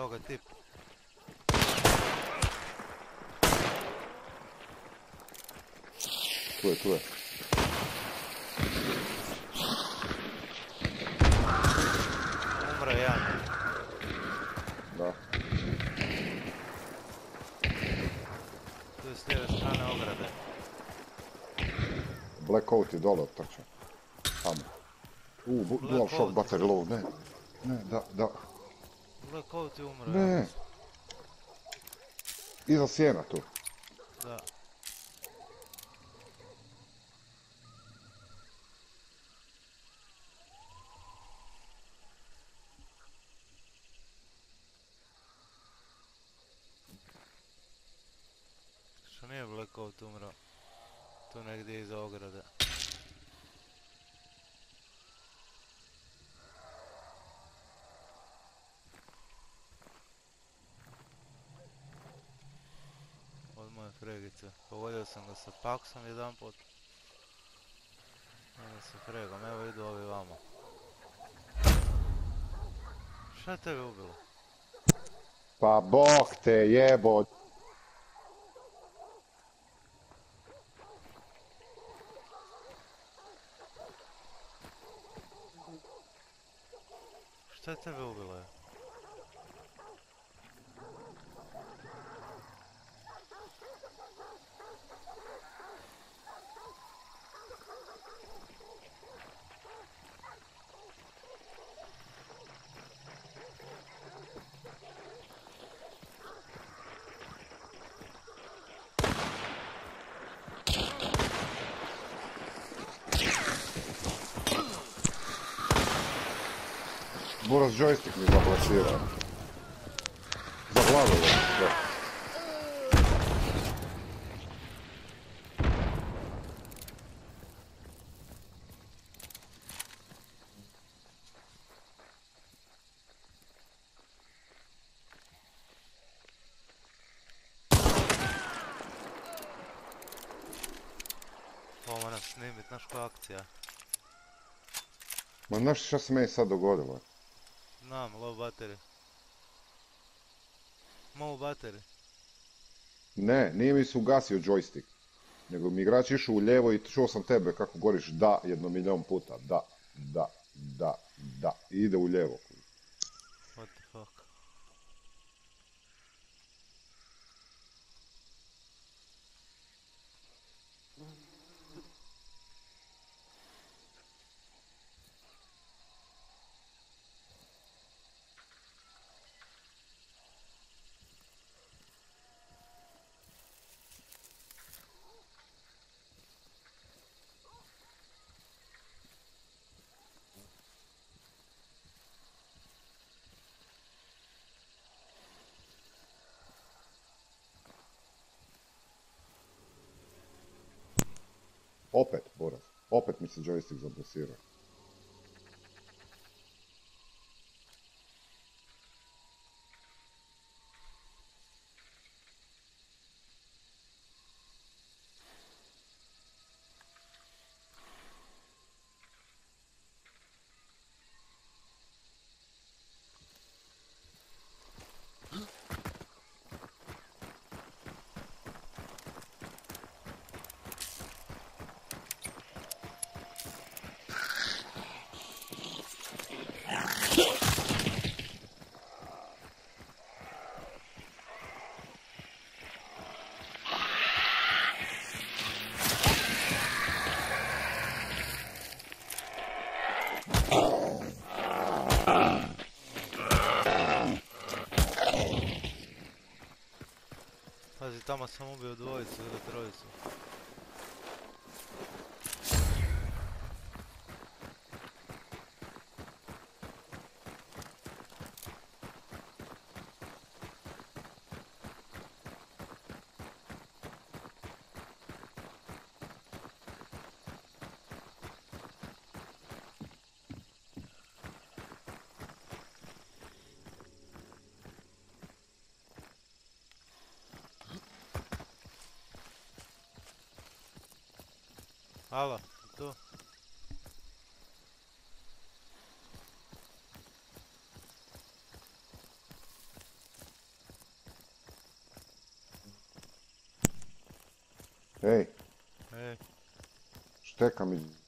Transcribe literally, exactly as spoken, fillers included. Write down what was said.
Evo ga tip. Tu je, tu je. Umro jedan. Da. Tu je s lijeve strane ograde. Blackout je dole otrčao. Tamo. Uuu, dual shock battery low, ne. Ne, da, da. Blackout je umro, ja Ne. mislim. Iza sjena tu. Da. Što nije Blackout umro? Tu negdje iza ograde. Od moje fregice. Pogodio sam ga sa paksom jedan put. Onda se fregam, evo idu ovi vamo. Šta je tebe ubilo? Pa bok te jebo. Šta je tebe ubilo je? Buras joystick mi zablasira. Zaglavilo mi sve. Ovo moram snimit, znaš koja akcija? Ma znaš šta se meni sad dogodilo? Znam, low battery. Low battery. Ne, nije mi se ugasio joystick. Nego mi igrač išao u lijevo i čuo sam tebe kako govoriš da jedno milion puta. Da, da, da, da. I ide u lijevo. What the fuck? Opet, Boras. Opet mi se joystick zablasirao. Pazi, tamo sam ubio dvojicu ili trojicu. Alo, tu. Ej, Ej, šteka mi